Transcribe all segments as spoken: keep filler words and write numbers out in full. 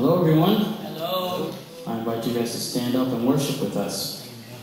Hello, everyone. Hello. I invite you guys to stand up and worship with us.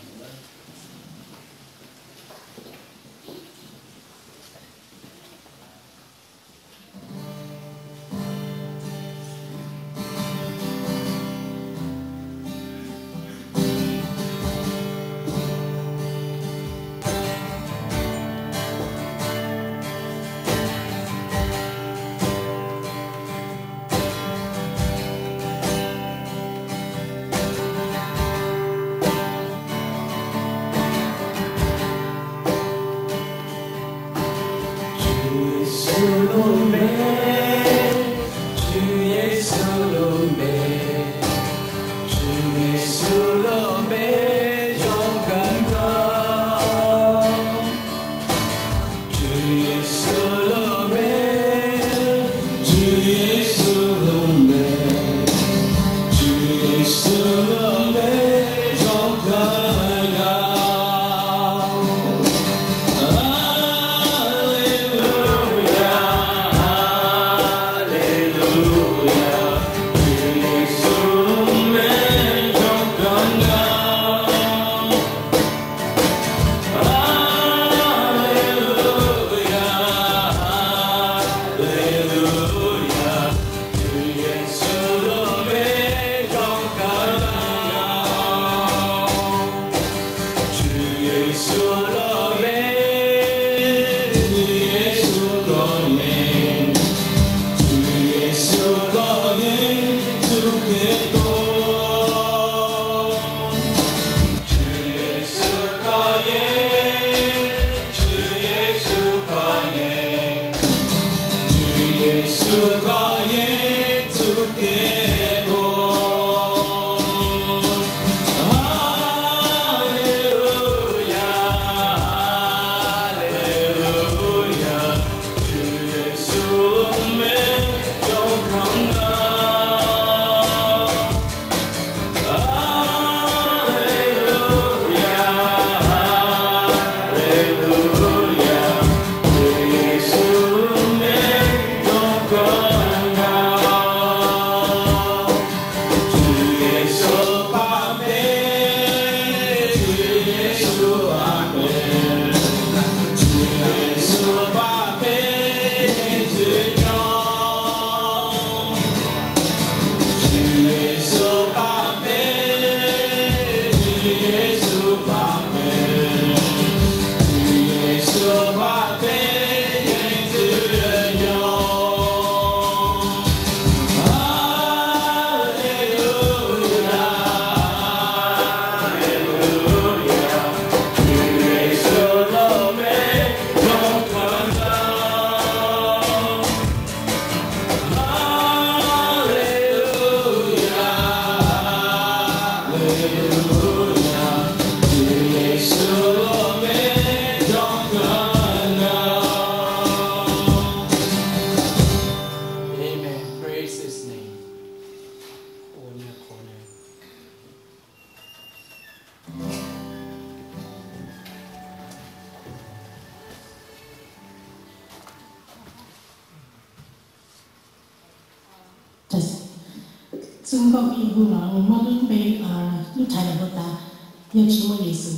Chúng con yêu vui lòng mong ước về lúc thầy là bậc ta nhân Chúa Giêsu.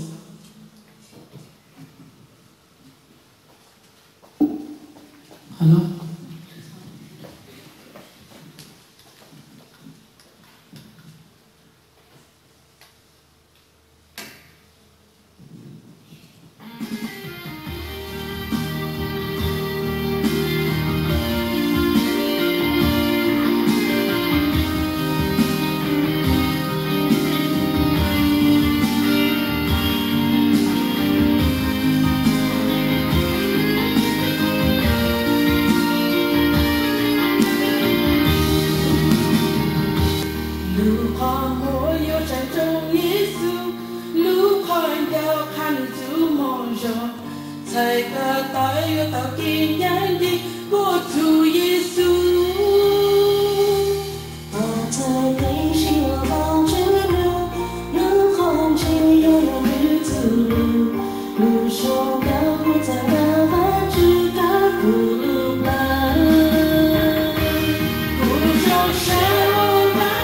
Hello. Hãy subscribe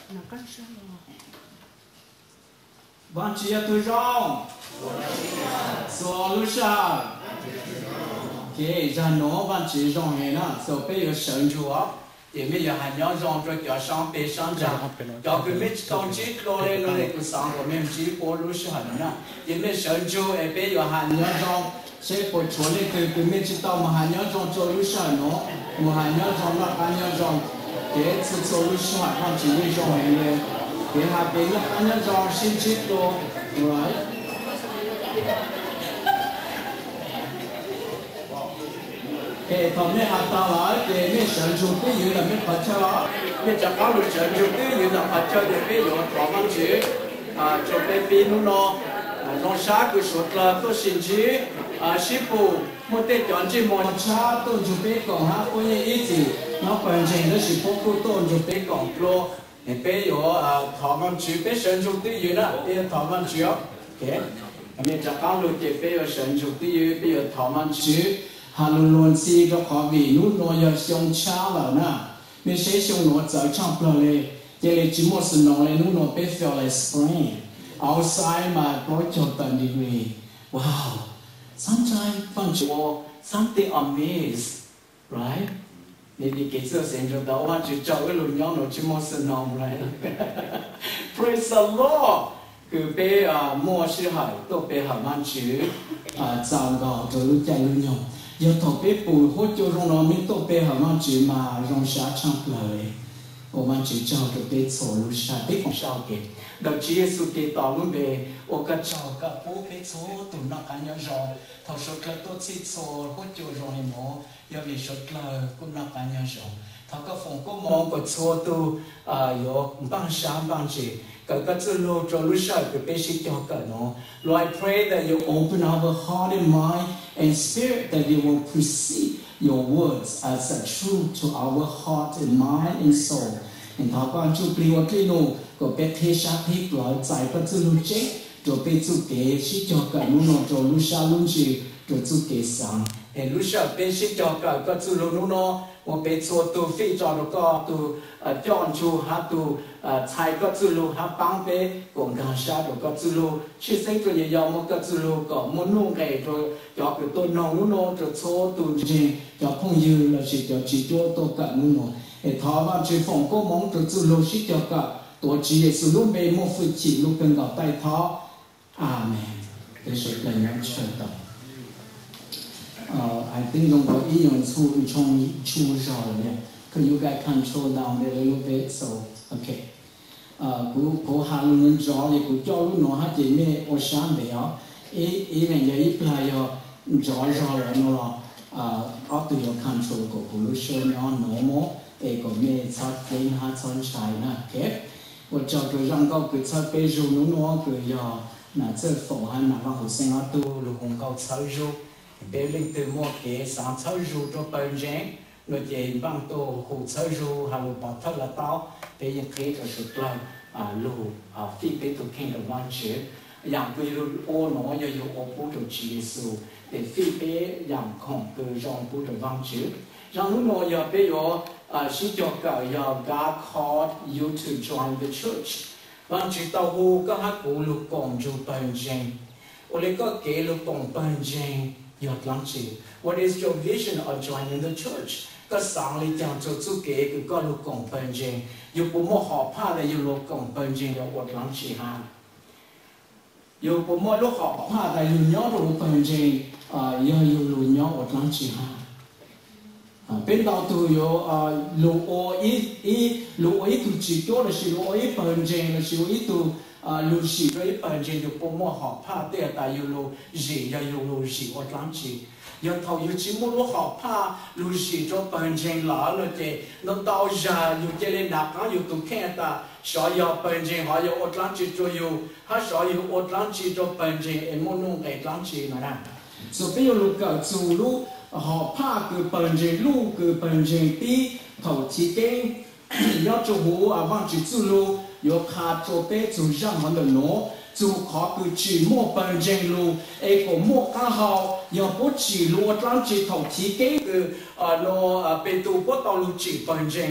nó có sao bạn chị tôi rong solution cái ra nó bạn chị rong này nè so bây giờ sơn chúa thì bây giờ hành nhau rong rồi cho sang bề sang ra cho cái mấy công chí lo lên lo lên cái sang của mình chỉ có lúc sẽ hành nè thì mấy sơn chúa ấy bây giờ hành nhau rong sẽ có chỗ này cái cái mấy chỉ tao mà hành nhau rong cho lúc sẽ nó mà hành nhau rong là hành nhau rong cái sự cho lúc sẽ bạn chị đi rong này cái hạ bên là hành nhau rong xin chỉ lo right cái thằng này học tao nói cái mấy sản xuất cái gì là mấy phát cho mấy chắc có được sản xuất cái gì là phát cho để bây giờ thọ văn chữ à cho bé pin nó nó nó sát cái số là tôi xin chữ à ship phụ một cái chọn chỉ một cha tôi chụp bé còn ha có những ý gì nó quan trọng đó là phụ tôi tôi chụp bé còn pro để bây giờ à thọ văn chữ bé sản xuất cái gì đó bây giờ thọ văn chữ ok mình chắc có được cái bây giờ sản xuất cái gì bây giờ thọ văn chữ hà luôn luôn si cho họ vì nút nói giờ xong cha vào nè mình sẽ xong nói giờ trong bờ lê giờ là chỉ một sự nói là nút nói bé feel like spring outside mà có cho tận degree wow sometimes fun chúa something amazed right nên đi cái sự sinh ra đó mà chỉ cho cái luôn nhau nó chỉ một sự nói right praise the Lord cứ bé à mua sự hải tôi bé hàm ăn chữ à chào gạo rồi lúc chạy lúc nhau giờ thọ bé bùi hốt cho rong nó mình tổ bé hả mang chữ mà rong xá trong lời, ô mang chữ cho được bé sổ lúc xá bé không sao kì, đợt chỉ Giêsu kì tỏ luôn về, ô cả cho cả bố bé số tụi nó cả nhau rong, thọ số là tốt xịt số hốt cho rong này mỏ, giờ về số là cũng nó cả nhau rong, thọ cả phòng có mong có số tu à yo bằng sáng bằng chữ. Cả các sự lo cho lúc sau cái bé sĩ cho cả nó. Lord, I pray that you open our heart and mind and spirit that you will perceive your words as a truth to our heart and mind and soul. And thảo quan chú bì và cái nô của bé thế sát thích lỡ giải các sự lúc chết rồi bé chú kế sĩ cho cả nó nó cho lúc sau lúc gì rồi chú kế sáng. And lúc sau bé sĩ cho cả các sự lúc nó một bé số tu phi cho nó có tu chọn chú hát tu thay các sự lúc hát băng bé cũng càng sát được các sự lúc chỉ sinh rồi giờ một các sự lúc có một nông cái rồi cho cái tôn nông nó rồi số tu gì cho không dư là chỉ cho chỉ cho tôi cả nó để thọ vào chỉ phòng có mong rồi sự lúc chỉ cho cả tôi chỉ để sự lúc bé một phút chỉ lúc cần gặp tay thọ amen để sự là nhận chân tâm. Uh, I think don't go in so trong chu rồi nè, could you guys control down there a little bit so okay. Uh, cú cú hà luôn gió thì cú cho luôn nó hát chỉ mẹ ở sáng về đó, ý ý mình giờ ít là giờ gió gió rồi nó là uh, auto your control của cú lúc show nó nó mó, để của mẹ sát lên hát son trái nè, okay. Và cho cái răng câu cứ sát bây giờ nó nó cứ giờ là chơi phổ hay là học sinh auto lúc không câu sáu giờ bé linh từ một cái sáng sáu giờ cho bận rộn rồi về bằng tổ hồ sáu giờ hà nội bảo thật là tao bé những cái ở sụt lầy à lù à phi bé tụi kinh là quan chế dạng bây giờ ô nó giờ giờ ô bố được chỉ số để phi bé dạng không từ dòng bố được văn chế rằng lúc nó giờ bé giờ à sĩ cho cả giờ God called you to join the church văn chế tao hồ các hát cụ lục cộng cho bận rộn ô lấy các cái lục cộng bận rộn What is your vision of joining the church? Các sáng lý chẳng cho chú kế cứ có lúc cộng bần dình. Dù bố mô họ phá là dù lúc cộng bần dình là ột lắng chỉ hàn. Dù bố mô lúc họ phá là dù nhó lúc bần dình dù dù nhó ột lắng chỉ hàn. Bên đầu tù dù lũ ô ý lũ ô ý tù chỉ cho là chỉ lũ ô ý bần dình là chỉ lũ ý tù lũ sĩ với bần dình dù bố mô họ phá tệ tại dù lũ dị dù lũ dị ột lắng chỉ. Giờ thầu dù chỉ muốn lúc họ phá lũ sĩ cho bần dình lỡ là chế nó đau ra dù chế lên nạp nó dù tù khen ta sở giờ bần dình họ dù ột lắng chỉ cho dù họ sở dù ột lắng chỉ cho bần dình em muốn nông cái lắng chỉ mà nè. So bây giờ lúc cả dù lúc họ phá cứ bần dình lúc cứ bần dình tí thầu chỉ kênh nhớ cho hú à vang chỉ chú lu yo khá cho bé chú răng hắn được nó chú khó cứ chỉ mua bần dình lu ấy có mua cá hào yo bố chỉ lu ở trong chỉ thầu chỉ kênh cứ nó bên tù bố tàu lu chỉ bần dình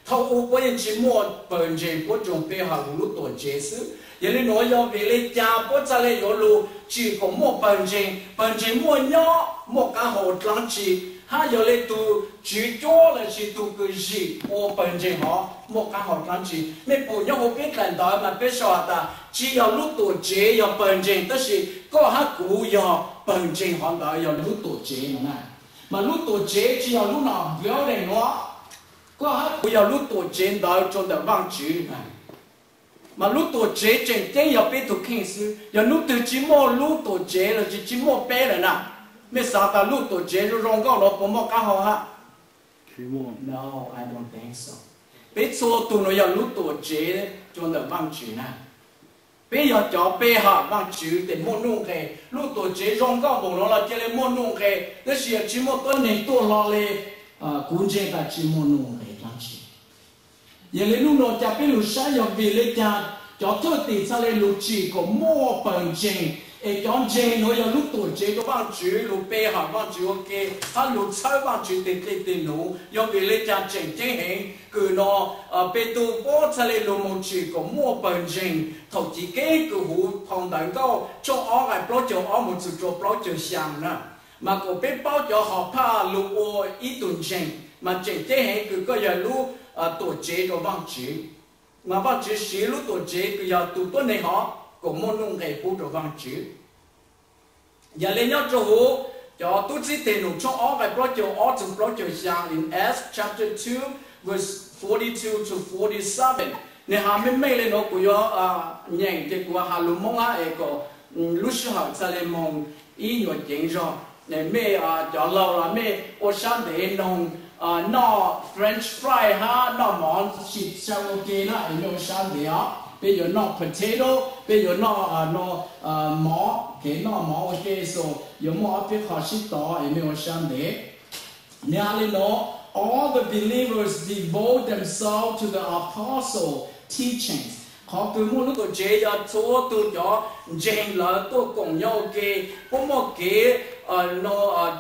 thâu u bố yên chỉ mua bần chế bố trồng bê hà lũ tổ chế sư giờ lên nói do về lấy cha bố cha lấy yo lũ chỉ có mua bần chế bần chế mua nhỏ mua cả hồ lăng chỉ ha giờ lấy tu chỉ cho là chỉ tu cái gì ô bần chế họ mua cả hồ lăng chỉ mấy bộ nhỏ hồ biết lần đó mà biết sao ta chỉ có lũ tổ chế có bần chế đó là có ha cũ có bần chế họ đó có lũ tổ chế mà mà lũ tổ chế chỉ có lũ nào béo này nó có hát bây giờ lúc tuổi trẻ đó trong đời vang chữ này mà lúc tuổi trẻ trên thế giờ biết thuộc kinh sư giờ lúc từ chỉ mua lúc tuổi trẻ là chỉ chỉ mua bé rồi nè mấy sao ta lúc tuổi trẻ rồi rong cao nó bỏ mua cá hậu ha chỉ mua no I don't think so biết số tụi nó giờ lúc tuổi trẻ trong đời vang chữ này bây giờ cho bé ha vang chữ để mua nung cái lúc tuổi trẻ rong cao bỏ nó là chỉ là mua nung cái đó là chỉ mua tuần này tuần lo lệ cũng chỉ là chỉ mua nung cái lăng chỉ, giờ lấy lúc nào cha biết lúc sáng giờ về lấy cha cho thôi thì sao lấy lúc chỉ có mua bằng tiền, ấy cho tiền nó giờ lúc tuổi trẻ có bằng chữ lúc bé học bằng chữ ok,他lúc sau bằng chữ tiền tiền tiền nó, giờ về lấy cha tiền tiền hết, cứ nó bé tu bố sao lấy lúc một chỉ có mua bằng tiền, thầu chỉ cái cứ hú thằng đại cao cho ó cái bao cho ó một chút cho bao cho sang nè. Mà có biết bao giờ họ pa lũ ô ít tuần trình mà chỉ thế hệ cứ có giờ lũ tổ chế rồi bằng chữ mà bằng chữ xí lũ tổ chế cứ giờ tụ tuần này họ cũng muốn nung cái bút rồi bằng chữ giờ lên nhau cho hú cho tôi chỉ tiền nụ cho ó cái bao giờ ó chừng bao giờ sang in Acts chapter two verse forty-two to forty-seven này hà mới mấy lên nó của yo nhảy cái của hà lũ mong á ấy có lúc sau sẽ lên mong ý nhọ chính rồi này mẹ à cho lâu là mẹ ở sáng để nông à nó French fry ha nó món thịt sao ok nó ở trong sáng để á bây giờ nó potato bây giờ nó à nó à mỏ cái nó mỏ ok so giờ mỏ biết họ xịt tỏ ở trong sáng để nhà lên nó all the believers devote themselves to the apostle teachings họ cứ muốn lúc đó chế cho số tôi cho dành là tôi cùng nhau cái có một cái nó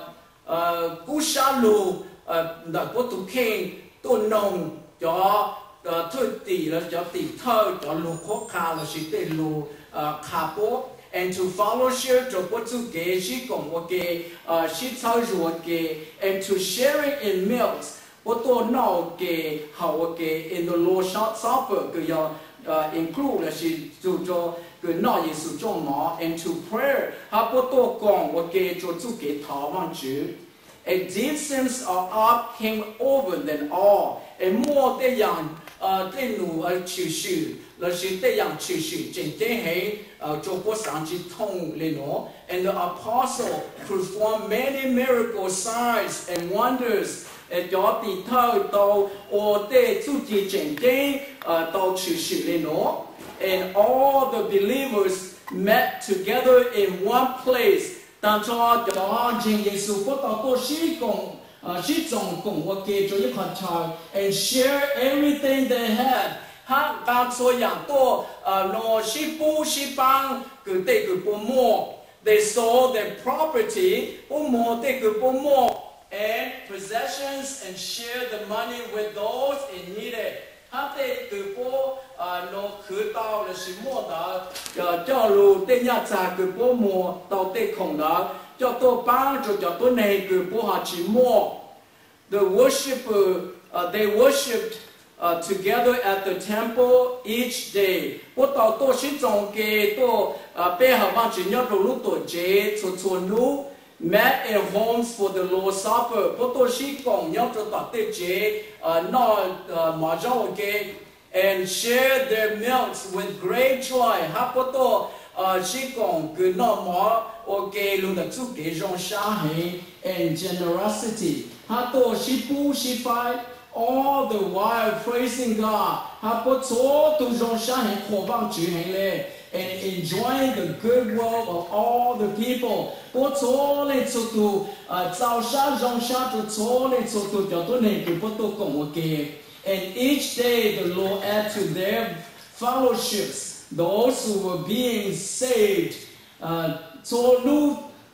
cú sa lù đã có tụ khen tôi nông cho thôi tỷ là cho tỷ thơ cho lù khó khăn là chỉ để lù khá bố and to fellowship cho có tụ cái chỉ cùng một cái chỉ thao ruột cái and to sharing in meals có tôi nào cái hậu cái in the Lord's Supper cái giờ Uh, include là chỉ chú cho cái nội dung sử dụng mà and to prayer ha bộ tô con và cái cho chú cái thảo văn chữ a deep sense of awe came over them all a more tê yang tê nụ chữ sử là chỉ tê yang chữ sử trên tê hệ cho bộ sáng chỉ thông lên nó and the apostle performed many miracle signs and wonders cho tỷ thơ tàu ô tê chú chỉ trên tê tàu chữ sử lên nó and all the believers met together in one place当初就真耶稣不到多西共西总共我给咗一块菜 and share everything they had 他當所有多攞西部西邦佢哋佢不摸 they sold their property 不摸哋佢不摸 and possessions and share the money with those in needed 他哋佢不攞佢到了是摸的就叫路哋一扎佢不摸到哋窮的叫多幫助叫多呢佢不下去摸 the worshiper uh, they worshipped Uh, together at the temple each day. Bố tàu tôi sẽ trồng kê tôi bé hợp bằng chỉ nhớ đồ lúc tôi chế cho cho nu met in homes for the Lord's Supper. Bố tôi sẽ cùng nhớ cho tàu tê chế nó mở rộng kê and share their meals with great joy. Ha bố tôi sẽ cùng cứ nó mở ok luôn là chú kế rong xa hệ and generosity. Ha tôi sẽ bù sẽ phải all the while praising God, ha bố số tu rong sáng hình khổ bằng chữ hình lệ, and enjoying the good will of all the people. Bố số lên số tu giáo sáng rong sáng tu số lên số tu cho tôi này cứ bố tu cùng một kề. And each day the Lord add to their fellowships those who were being saved. Số nu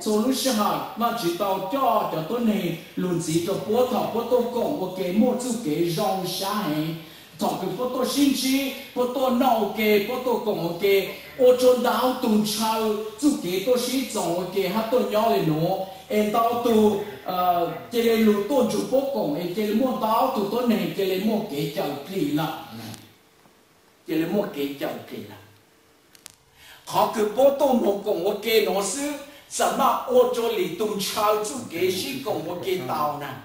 số lúc sau mà chỉ tao cho cho tôi này luôn chỉ cho bố thọ bố tôi cộng một cái một chút cái rong xa ấy thọ cái bố tôi xin chi bố tôi nấu cái bố tôi cộng một cái ô chôn đào tung chào chút cái tôi xin chọn một cái hát tôi nhỏ lên nó em tao tu cái này lũ tôi chụp bố cộng em cái một đào tu tôi này cái này một cái chậu kỳ lạ cái này một cái chậu kỳ lạ họ cứ bố tôi một cộng một cái nó xứ什么欧洲里东超出给是共我给到呢？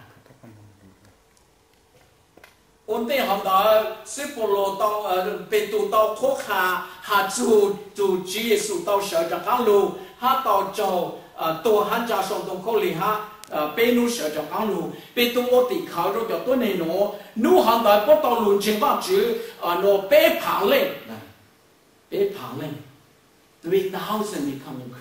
我哋行到西波罗到呃，被渡到科卡，下住住主耶稣到小长江路，下到就呃到汉家上东口里下呃被路小长江路，被渡我哋靠咗叫多年咯，路行到不到路情况住啊，我被旁嘞，被旁嘞 ，three thousand becoming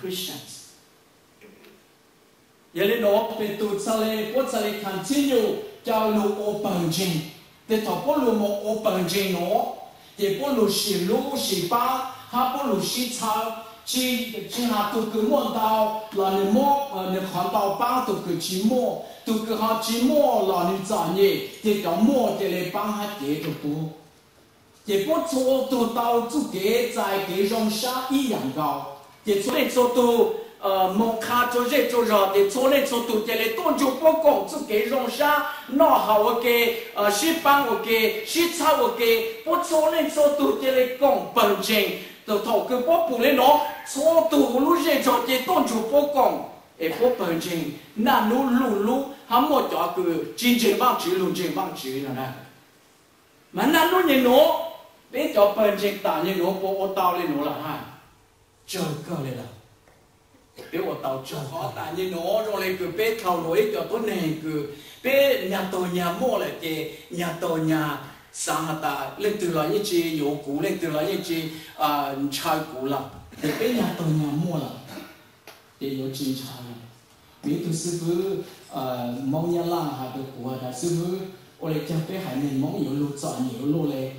Christians。giờ lên nó về tụt sau này bớt sau này continue cho lũ open trình để thọ bớt lũ một open trình nó để bớt lũ xì lũ xì ba ha bớt lũ xì cháo chỉ chỉ ha tụt cứ mua đào là nên mua nên khoản đào ba tụt cứ chỉ mua tụt cứ ha chỉ mua là nên trả nhẹ để cho mua để lấy ba ha để cho bố để bớt cho tụt đào chút cái tại cái rong sa y dạng cao để cho nên cho tụt ờ một khá cho dễ cho rõ để cho nên cho tụi cái này tôn chủ bố công cho cái rong sa nó hào cái ờ sĩ bang cái sĩ thao cái bố cho nên cho tụi cái này công bằng trình từ thầu cái bố bù lên nó cho tụi lúc dễ cho cái tôn chủ bố công để bố bằng trình na nu lu lu ham một chỗ cái chính trình bằng chữ luôn trình bằng chữ nữa nè mà na nu như nó để cho bằng trình tạo như nó bố ô tao lên nó là ha chờ cơ lên là bé ở tàu cho họ tại như nó rồi lại cứ bé thầu nổi cho tốt này cứ bé nhà tàu nhà mua lại cái nhà tàu nhà sang ta lên từ là những chi yếu cũ lên từ là những chi à trai cũ là để bé nhà tàu nhà mua là để yếu chi trai bé từ sư傅à mong nhà lang hà được của đại sư傅ở đây chẳng bé hải nên mong yếu lụt chọn yếu lô lệ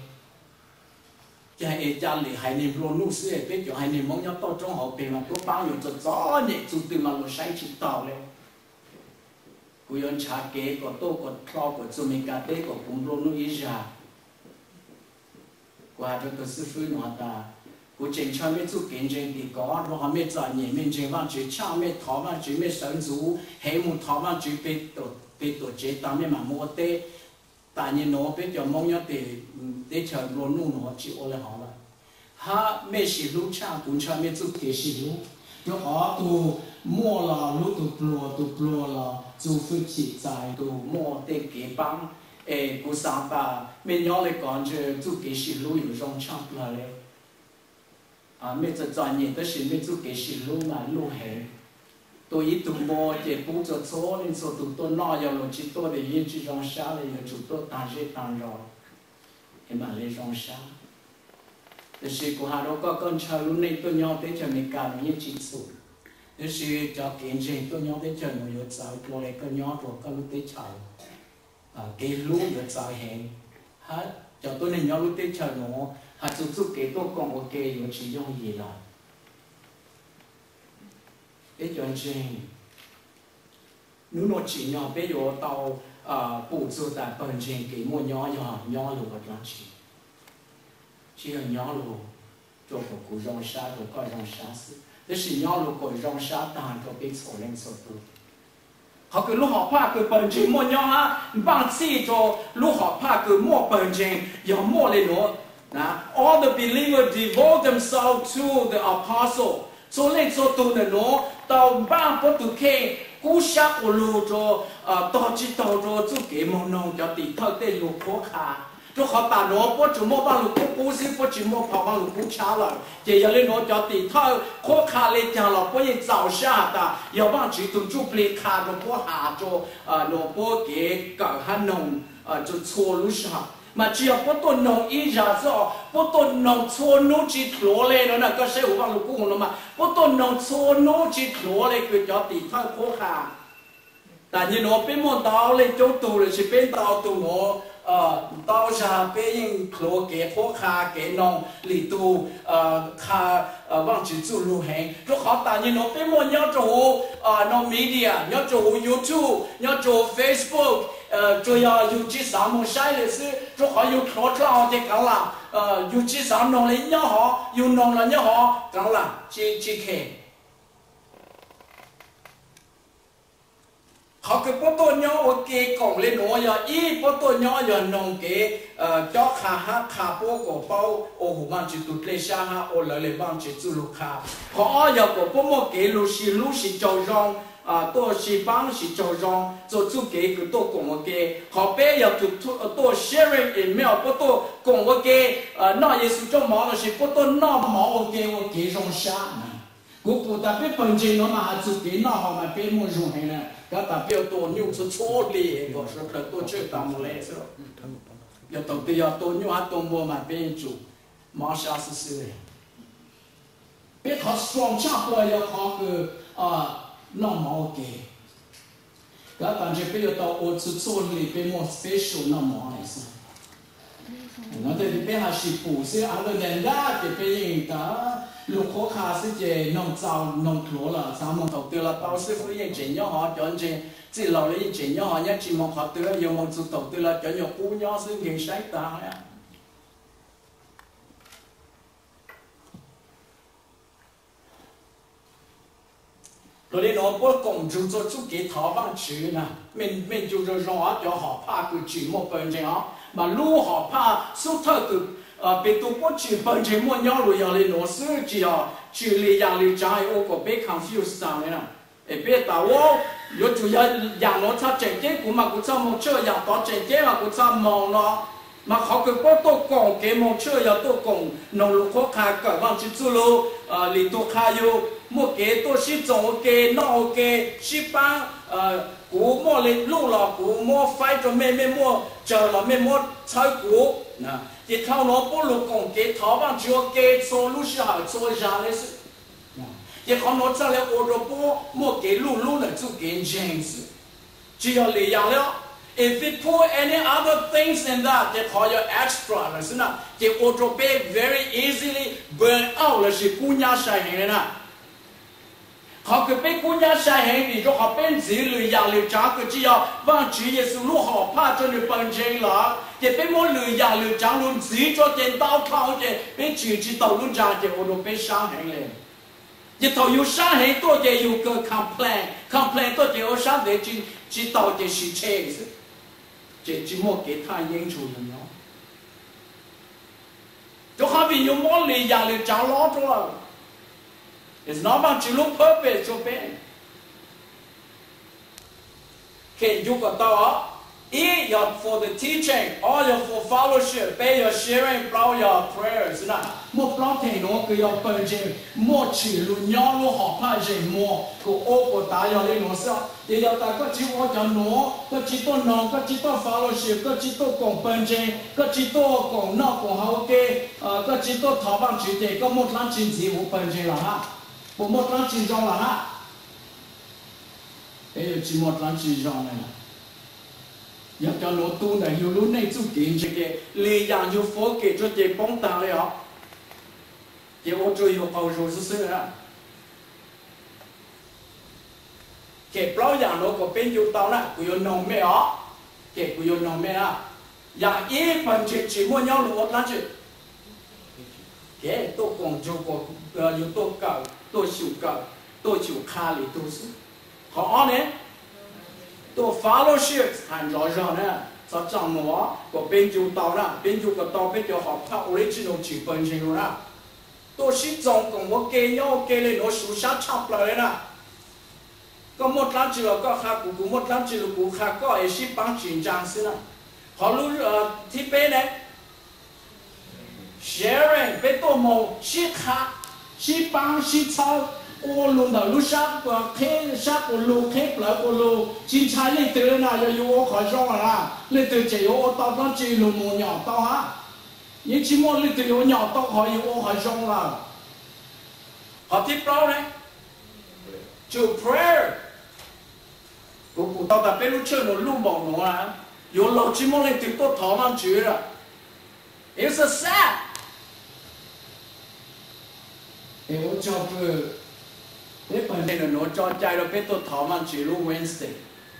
cha ấy cha lì hai niệm luôn nụ sữa biết cho hai niệm mong nhau to trong họ bề mà có bao nhiêu cho gió nhẹ chủ từ mà lo say chỉ tàu lên, cùi ăn trà kế có tô có thau có chú mình cà tê có cũng luôn nụ ý ra, qua cho cái sư phụ nó ta, cùi chính cha mấy chú kiến trình thì có, rồi họ mấy trả nhẹ mình chính văn chữ cha mấy thọ văn chữ mấy sáng chú, hệ một thọ văn chữ biết tổ biết tổ chế ta mấy mà mua tê tại nhiên nó biết cho mong nhớ để để chờ luôn luôn nó chịu là họ là ha mấy sĩ lúc cha cũng cha mấy chút cái sĩ lúc cho họ tu mua là lúc tu plua tu plua là tu phước chỉ dài tu mua để cái băng ê cú sáng ta mấy nhớ lại còn chứ tu cái sĩ lúc有用唱了嘞à mấy cái专业都是mấy chút cái sĩ lúc mà lúc hè tôi ít tụi mò để bố cho số nên số tụi tôi nói giờ là chỉ tôi để yên chỉ trong xã là giờ chúng tôi tan chết tan rồi thì mà lấy trong xã thì sự của họ đó có con cháu lúc này tôi nhau tới cho mình cả những chỉ số thì sự cho kiến trình tôi nhau tới cho người yêu cháu tôi lại con nhau rồi con lúc tới cháu à cái lúc yêu cháu hẹn hết cho tôi này nhau lúc tới cháu nó hạt chút chút cái tôi còn ok yêu chỉ dùng gì là cái chuyện gì nếu nó chỉ nhỏ bây giờ tàu bổ sung tại phần trình cái mua nhỏ nhỏ nhỏ luôn vật chỉ chỉ là nhỏ luôn cho một cú rong sa rồi coi rong sa thế thì nhỏ luôn coi rong sa tàn cho cái số lên số tu họ cứ lúc họ phá cứ phần trình mua nhỏ ha bằng chỉ cho lúc họ phá cứ mua phần trình giờ mua lên nữa all the believers devote themselves to the apostle cho nên cho tu này nó tàu ba bữa tu kê cú sắc của lù cho tàu chỉ tàu cho chú cái mông nông cho tỷ thợ tê lù khó khả cho họ ta nó bữa chỉ mua bao lù cú cú xí bữa chỉ mua bao bao lù cú cháo rồi chỉ giờ lên nó cho tỷ thợ khó khả lên chẳng là bữa yên giàu xa ta giờ bằng chỉ tu chú bì khả cho bữa hạ cho nó bữa cái cả hà nông cho chua lù sa mà chỉ có bố tôi nông ý ra cho bố tôi nông chua nô chỉ thua lên nó là cái sẽ uống vào lục cung nó mà bố tôi nông chua nô chỉ thua lên cứ cho tỷ thao khó khăn tại như nó bên môn tao lên chỗ tù là chỉ bên tao tù nó ờ tao ra bé yên khổ kế phố kha kế nông lì tu ờ kha ờ vang chữ chú lưu hành rồi họ ta như nó bé mua nhớ chủ ờ nó media nhớ chủ YouTube nhớ chủ Facebook ờ chủ yếu yêu chỉ sản mong sai lệ sự rồi họ yêu khổ cho họ thì càng là ờ yêu chỉ sản nông lấy nhớ họ yêu nông là nhớ họ càng là chỉ chỉ khe họ cứ bắt tôi nhớ ok còn lên nó giờ ý bắt tôi nhớ giờ nông cái cho khá hát khá bố của bao ô hồ mang chỉ tụt lên xa ha ô lại lên bằng chỉ tụt lục khá họ giờ của bố một cái lũ xì lũ xì trâu rong tôi xì bằng xì trâu rong rồi chú cái cứ tôi cùng một cái họ bé giờ tụt tôi sharing email bắt tôi cùng một cái nó也是做毛的是bắt tôi nó毛ok ok rong xa cú phụ ta biết phần gì nó mà chú cái nó họ mà biết mua dùng hay nè các ta biết tôi nhiều số số lì có số là tôi chưa tạm lệ rồi giờ đầu tiên giờ tôi nhiều hạt tôi mua mà bên chủ mà sao sự sự biết họ strong chắc rồi giờ họ cứ à nó máu kề các bạn chỉ biết tôi ô số số lì bên mua special nó máu này sao nó thì bên họ chỉ phụ sẽ ăn được nên ra thì bên ta lúc khó khăn sẽ chỉ nông giáo nông thổ là sao mà đầu tiên là tao sẽ phải yên chỉ nhau họ chọn chỉ chỉ lâu lấy yên chỉ nhau họ nhất chỉ mong họ tự là yêu mong chủ đầu tiên là chọn nhau cũ nhau sẽ nghề sách ta á rồi đi nó bố cùng chú cho chú cái thảo văn chữ nè mình mình chú cho rõ cho họ pa cái chữ một phần gì đó mà lu họ pa số thơ từ bị tụ bố chữ phần chữ một nhau rồi giờ lên nó sửa chỉ à chữ li yang li trái ô có bị confuse sang này nè để biết tao ô yo chủ yếu yang nó thắt chặt cái của mà của sao một chơi yang đó chặt cái mà của sao mong nó mà họ cứ bố tôi còn cái một chơi giờ tôi còn nông lục khó khăn cả văn chữ chú lu li tôi khai yo một cái tôi chỉ trồng cái nọ cái chỉ bán cú mua lên lúc là cú mua phải cho mấy mấy mua chờ là mấy mua trái cú nè thì thao nó bố lục còn cái tháo bằng chưa cái số lúc sau số ra đấy sự thì họ nói cho lại ô tô bố một cái lúc lúc là chú cái James chỉ là lý do đó if it put any other things in that thì họ có extra là sự nào thì ô tô bé very easily burn out là sự cú nhà sai này nè họ cứ biết cú nhà sai hành vì cho họ bên gì lười già lười trả cứ chỉ là vang chỉ Giêsu lúc họ pa cho người bằng chân là thì bên mỗi lười già lười trả luôn gì cho tiền tao khao thì bên chỉ chỉ tao luôn trả thì họ đâu bên sáng hành lên thì tao yêu sáng hành tôi thì yêu cái complain complain tôi thì yêu sáng để chỉ chỉ tao thì chỉ chết chỉ chỉ một cái thay yên chủ nhân đó cho họ vì yêu mỗi lười già lười trả lo rồi it's not about you look purpose cho bên can you got that e your for the teaching or your for fellowship pay your sharing blow your prayers na một blow thì nó cứ your budget một chỉ luôn nhau luôn học phải gì một của ô của ta your lên nó sao thì giờ ta có chỉ có cho nó có chỉ tôi nó có chỉ tôi fellowship có chỉ tôi cùng budget có chỉ tôi cùng nó cùng hậu kê có chỉ tôi thảo bằng chỉ để có một lần chính gì một budget là ha một một lần chỉ trong là ha đây chỉ một lần chỉ trong này giờ cho nó tu này nhiều lúc này chú kiến chứ cái lý do nhiều phố kể cho chị bóng tàng đấy hả chị ô tô nhiều cầu rồi sơ sơ á cái bao giờ nó có bên nhiều tao nè của yêu nông mẹ ó cái của yêu nông mẹ á giờ ít phần chỉ chỉ mua nhau luôn lắm chứ cái tôi còn cho có nhiều tôi cầu tôi chịu cầu tôi chịu khai lý tôi sự họ này tôi fellowship hành rõ ràng nè sao chẳng nó có bên chủ tàu nè bên chủ cái tàu bên chủ họ phát original chỉ phần gì luôn nè tôi chỉ trồng cùng một cây nhau cây lên nó sụt sát chắp lại nè có một lần chỉ là có khác của một lần chỉ là của khác có ấy chỉ bằng chuyển trang xí nè họ luôn thì bên này sharing bên tôi mong chỉ khác chỉ bằng chỉ sao ô luôn đầu lúc sát và thế sát của lô thế lại của lô chỉ trái lên từ nào giờ yêu khỏi rong là lên từ chỉ yêu tao nó chỉ lô một nhỏ tao ha những chỉ muốn lên từ yêu nhỏ tao khỏi yêu khỏi rong là họ tiếp đó đấy to prayer của của tao ta biết lúc chơi một lúc bỏ nó là 有老几毛来对到台湾去了。It's a sad。哎，我叫个，你本来呢，我叫家了，别到台湾去了 Wednesday。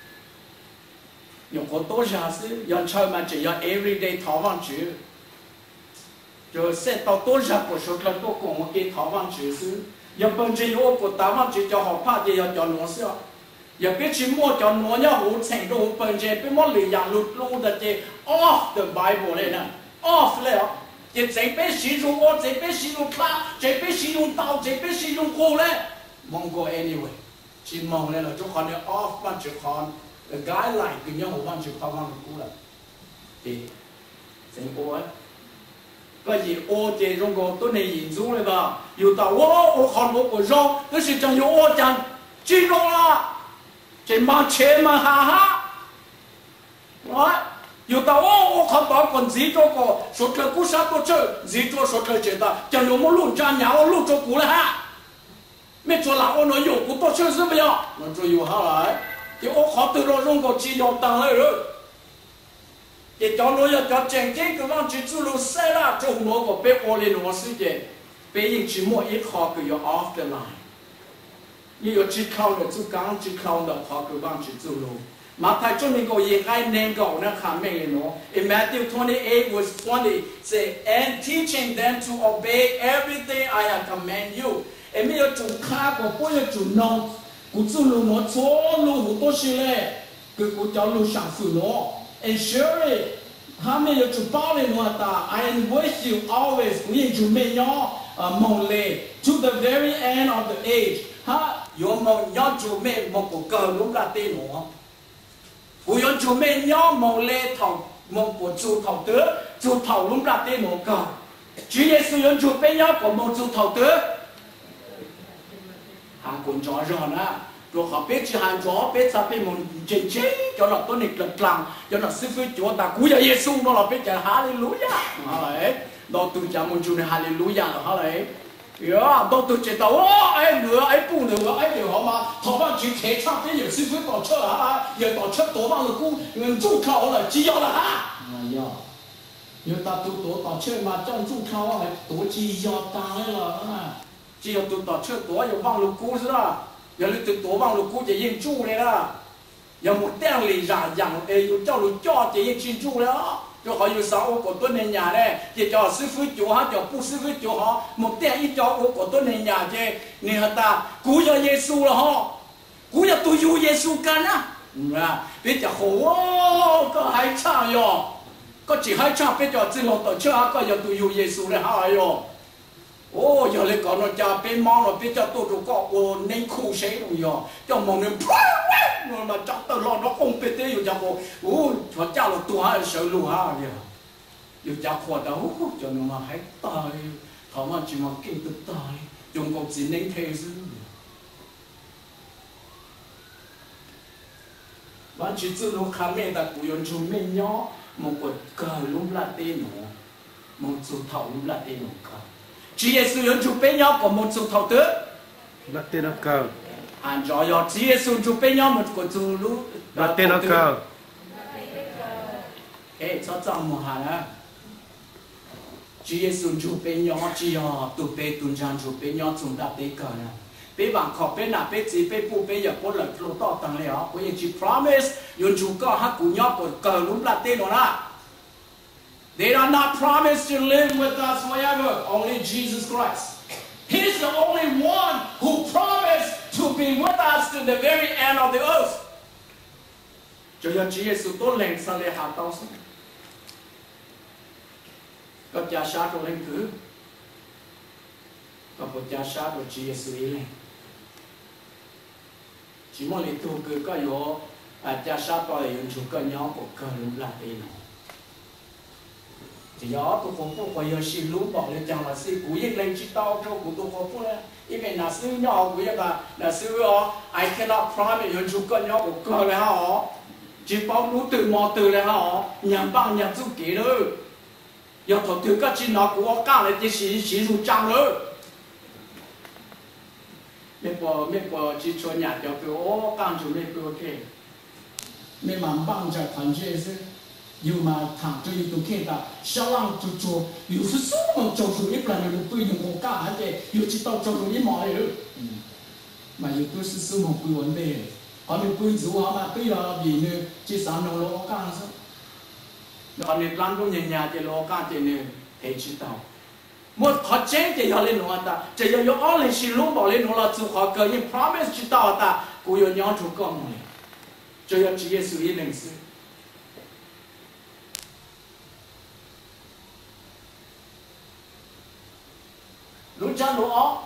有好多下子，要出门就要 everyday 台湾去。就set到多下不说了，多讲我给台湾去是，要本身有个台湾去叫好怕的要叫农少。อย่าไปชิมมั่วจนนัวเนี่ยหูแฉงดูเปิงเจไปมั่วหรืออย่างหลุดลู่แต่เจ off the Bible เลยนะ off เลยอ่ะเจเจไปสีรูโอเจไปสีรูพระเจไปสีรูเตาเจไปสีรูโคเลยมองก็ anyway ชิมมองเลยเหรอทุกคนเนี่ย off บ้านจุดคอน the guideline คือยังหัวบ้านจุดคอนบ้านกูละเจเจโอ้ยก็ยีโอเจตรงก็ตัวในยินซูเลยป่ะอยู่แต่ว่าโอ้คอนบอกว่าร้องก็是จังอยู่โอ้จังจีโร่ละ这忙钱嘛哈哈，我有到我我看到คน自做个说这故事不错，自做说这觉得叫有么路站nhà我路做古了哈，没做哪我能有古多确实没有，我做有下来，就我考到了中国只要当来了，也叫我要叫正经个往去走路塞啦，做我个被我的罗世界，被人去摸一考个要 off the line。你有只靠的，只讲只靠的，跑个往去走路。马太中那个也该能够那看没人喏。In Matthew twenty-eight verse twenty say, and teaching them to obey everything I have command you。哎，没有做卡个，不要做孬，古走路喏，错路好多事嘞，个个叫路上走喏。And surely，他们有做包的喏哒 ，I am with you always，不要做没有啊梦嘞 ，to the very end of the age。ha yo mo nyo chu me mo ko ka lu la te no ku yo chu me nyo mo le thong mo ko chu thong te chu thong lu la te no ka Chúa Giêsu yo chu pe nyo ko mo chu thong te ha kun cho rõ na rồi họ biết chỉ hàng gió biết sao biết một chuyện chế cho nó tôi nịch lật lằng cho nó sư phụ chúa ta cúi giờ Giêsu nó là biết chả hallelujah hả đấy đó tôi chả muốn chú này hallelujah hả đấy呀，到到知道哦，哎女儿哎不女儿哎女好嘛，台灣住企差啲有師傅度出啊，又度出多翻個姑，嗯做靠了，只有了哈。哎呀，要達到多度出嘛，真做靠啊，係多只有大了啊，只有到度出多又忘了姑是啦，有你對多忘了姑就認住嚟啦，有冇掟嚟讓讓誒要叫你叫就認清楚了。就好有啥我过多年nhà嘞，也叫师傅教哈，叫不师傅教哈，目的一叫我过多年nhà啫，你看他古有耶稣了哈，古有都有耶稣干啊，嗯啊，别叫好哦，个还差哟，个只还差，别叫只落到车下个又都有耶稣了哈哟，哦，要你讲到家别忙了，别叫多多个我能哭谁都要，叫忙人。我嘛找到了，那公别的有家伙，哦，我家了多还收入哈的，有家伙的哦，就那么还大，台湾就嘛更得大，中国只能推是。完去走路看面的不用做面鸟，莫个个路拉的喏，莫做头路拉的喏个，只也是用做面鸟，个莫做头的。 拉的那个。 anh cho yo chỉ xuống chụp bên nhau một cái chụp lú là tên nó cao cái cho chọn một hàng á chỉ xuống chụp bên nhau chỉ yo tụ bên tụ trang chụp bên nhau chụp đặt đấy cả nè bên bằng khóc bên nào bên gì bên phụ bên giờ có lợi lô to tăng lên á có những chỉ promise yon chụp có hát cùng nhau có cờ lú đặt tên nó là they are not promised to live with us forever only Jesus Christ. He's the only one who promised to be with us to the very end of the earth. Cho nên Chúa Giêsu tốt lành sang lễ hạ tao sinh. Các cha sát rồi lên cứ. Các cha sát rồi Chúa Giêsu ý lên. Chỉ muốn lấy tu cứ có yếu cha sát rồi dùng chủ cơ nhóm của cơ lúc là đi nó. Thì đó tôi không có phải xin lũ bỏ lên chẳng là sư cú yên lên chỉ tao cho của tôi không có因为那是鸟古一个，那是哦 ，I cannot promise 有主个鸟古个了哦，只保路对毛对了哦，人帮人做给了，要头头个只鸟古我讲了就是是入账了，没过没过只说人家叫我讲就没过给，没忙帮着团结是。 有嘛谈就有都看到，小浪就做，有是什么做出一不然就不用我干的，有知道做出一毛的，嗯，嘛有都是什么不稳的，后面不做好嘛，对了，比呢，这三种老干是，后面当中人家的老干的呢，才知道。我他真的要来弄的，这要有二零是弄到来弄了，做好个人 promise 知道的，我要让出讲的，这要直接属于人事。路加路奥，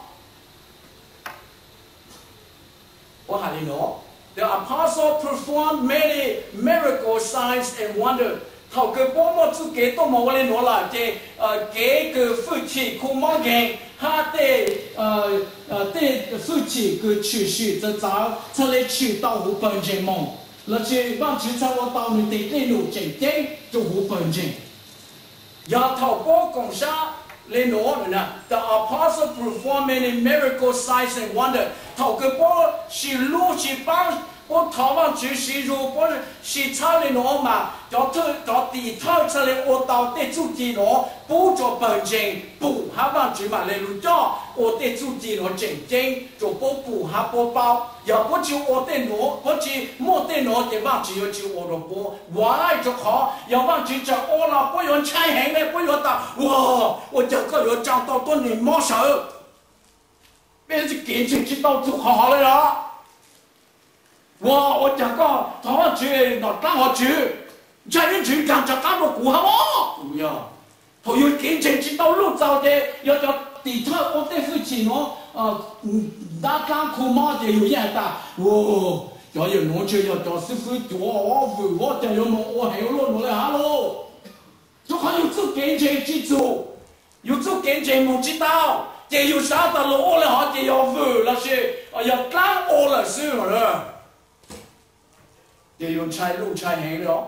我喊你喏 ，The apostle performed many miracles, signs and wonders. 头个波莫做几多毛来喏啦，这呃几个夫妻苦毛人，他的呃呃的夫妻个去世，这早出来去到湖本城梦，那些往去在我到你的内陆正正就湖本城，要头波共杀。来喏呢 ，The apostle performed many miracles, signs and wonders. 头个波是路是帮。我台湾就是如果是差的喏嘛，要特要地头出来，我到底做地喏，不做本正，不还往住嘛来路叫，我得做地喏正正，做不不还不包，要不就我得喏，不就莫得喏的往住要就我的不，我来就好，要往住就我了，不用拆行的，不用打，哇，我这个要讲到多年毛手，别是给钱知道就好好了啦。哇！我讲个台湾住，那刚好住，家人住讲就讲到古好哦，唔要，佢要見證知道路走的，要要地頭我哋夫妻喏，啊，唔打間苦媽的有嘢打，哇！要要攞住要做師傅做我父，我就要冇我係咯，攞嚟下咯，就係要做見證之做，要做見證冇知道，也要啥得咯，我嚟下就要父，那是啊要講我嚟算啦。也用拆路拆行了，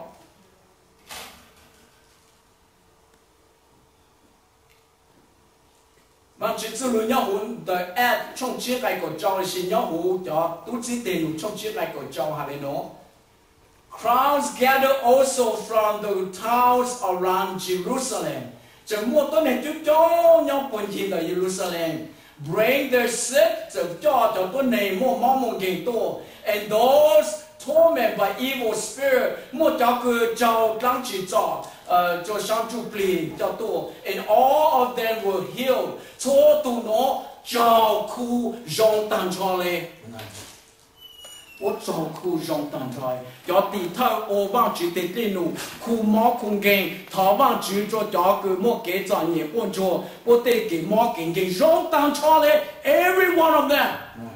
万只只论要混的 app 从起来个教的是要混的，都只得有从起来个教下来喏。Crowds gather also from the towns around Jerusalem. 这么多人就叫要本地的耶路撒冷 ，bring their sick 就叫叫多内莫毛毛更多 ，and those。torment by evil spirit， 莫叫个叫刚去找，呃，叫上主病叫多 ，and all of them were healed。错都喏，叫苦让当出来，我叫苦让当出来，要地头我往住的电路，苦毛空间，他往住做叫个莫给专业工作，我得给毛给给让当出来 ，every one of them。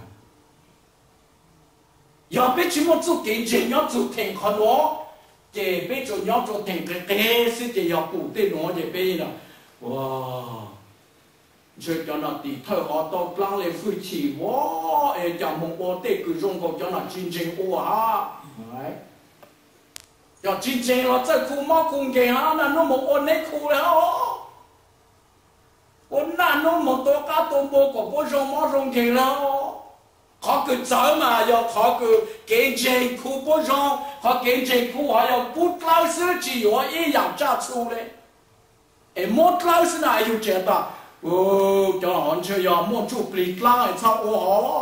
要别去么做见证，要做听看我，这别做要做听个，但是就要不对我这边了，哇！就叫那地头好到讲来夫妻，哇！哎，讲么我对个中国叫那真正我哈，哎，要真正了这苦毛空间啊，那那么我内苦了哦，我那那么多家都冇个不上毛上去了哦。เขาคือเจ้ามา要เขาคือเกณฑ์เจนคู่ผู้ชมเขาเกณฑ์เจนคู่เขา要不老实只有一样家出来，哎，莫老实那有觉得，哦，叫俺去要莫做不离拉还差我好了，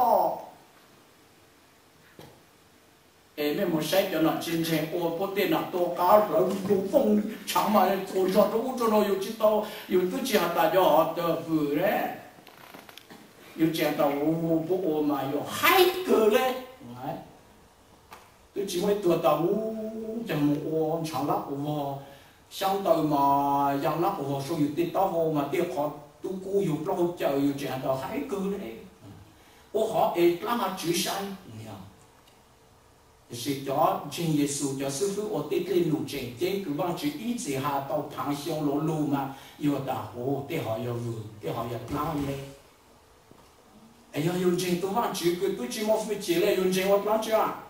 哎，没莫晒叫那真正我不得那多搞了，有风长嘛，做上都做到有知道有自己还大家好的富嘞。有讲到我不我嘛有海哥嘞，哎，都只会多到我就我长了我想到嘛养了我说有的到我嘛的好都古有老就有讲到海哥嘞，我好诶让他举山，呀，就是叫真耶稣叫师傅我得对路正正个往去一直下到旁乡路路嘛，有的我的好要路的好要哪嘞。哎呀，用钱都往住个，都只么付钱嘞？用钱我哪住啊？